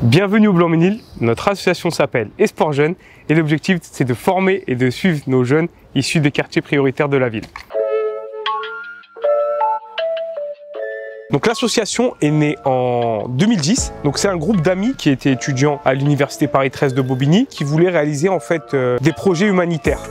Bienvenue au Blanc-Ménil, notre association s'appelle Esport Jeunes et l'objectif c'est de former et de suivre nos jeunes issus des quartiers prioritaires de la ville. Donc l'association est née en 2010, donc c'est un groupe d'amis qui étaient étudiants à l'université Paris 13 de Bobigny qui voulaient réaliser en fait des projets humanitaires.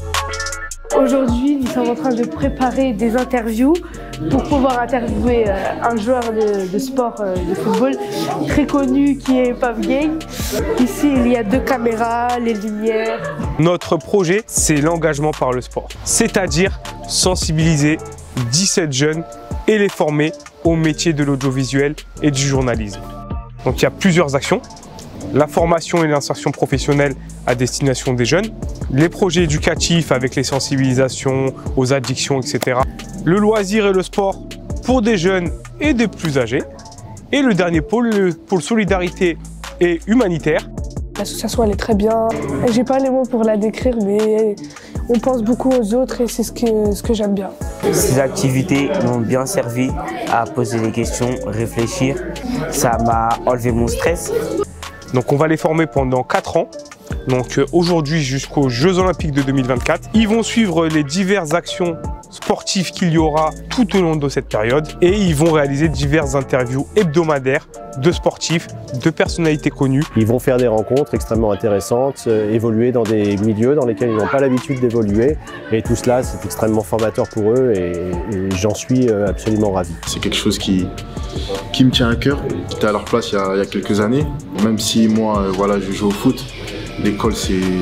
Aujourd'hui, nous sommes en train de préparer des interviews pour pouvoir interviewer un joueur de sport de football très connu qui est Pape Gueye. Ici, il y a 2 caméras, les lumières. Notre projet, c'est l'engagement par le sport, c'est-à-dire sensibiliser 17 jeunes et les former au métier de l'audiovisuel et du journalisme. Donc il y a plusieurs actions. La formation et l'insertion professionnelle à destination des jeunes, les projets éducatifs avec les sensibilisations aux addictions, etc. Le loisir et le sport pour des jeunes et des plus âgés. Et le dernier pôle, le pôle solidarité et humanitaire. L'association, elle est très bien. J'ai pas les mots pour la décrire, mais on pense beaucoup aux autres et c'est ce que j'aime bien. Ces activités m'ont bien servi à poser des questions, réfléchir. Ça m'a enlevé mon stress. Donc on va les former pendant 4 ans, donc aujourd'hui jusqu'aux Jeux Olympiques de 2024. Ils vont suivre les diverses actions sportives qu'il y aura tout au long de cette période et ils vont réaliser diverses interviews hebdomadaires de sportifs, de personnalités connues. Ils vont faire des rencontres extrêmement intéressantes, évoluer dans des milieux dans lesquels ils n'ont pas l'habitude d'évoluer et tout cela c'est extrêmement formateur pour eux et j'en suis absolument ravi. C'est quelque chose qui me tient à cœur. J'étais à leur place il y a quelques années, même si moi voilà, je joue au foot, l'école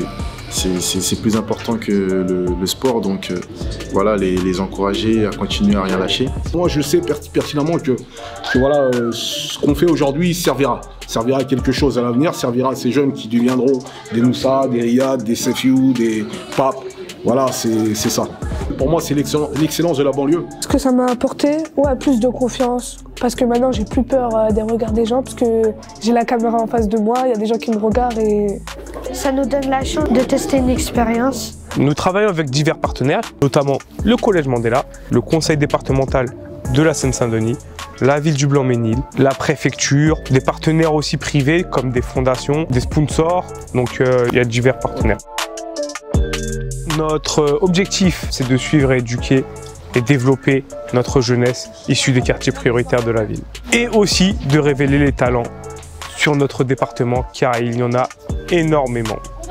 c'est plus important que le sport, donc voilà, les encourager à continuer à rien lâcher. Moi je sais pertinemment que voilà, ce qu'on fait aujourd'hui servira à quelque chose à l'avenir, servira à ces jeunes qui deviendront des Moussa, des Riyad, des Sefiou, des Pape. Voilà, c'est ça. Pour moi, c'est l'excellence de la banlieue. Ce que ça m'a apporté, plus de confiance. Parce que maintenant, j'ai plus peur des regards des gens, parce que j'ai la caméra en face de moi, il y a des gens qui me regardent et... Ça nous donne la chance de tester une expérience. Nous travaillons avec divers partenaires, notamment le Collège Mandela, le Conseil départemental de la Seine-Saint-Denis, la ville du Blanc-Ménil, la préfecture, des partenaires aussi privés comme des fondations, des sponsors, donc il y a divers partenaires. Notre objectif, c'est de suivre et éduquer et développer notre jeunesse issue des quartiers prioritaires de la ville. Et aussi de révéler les talents sur notre département, car il y en a énormément.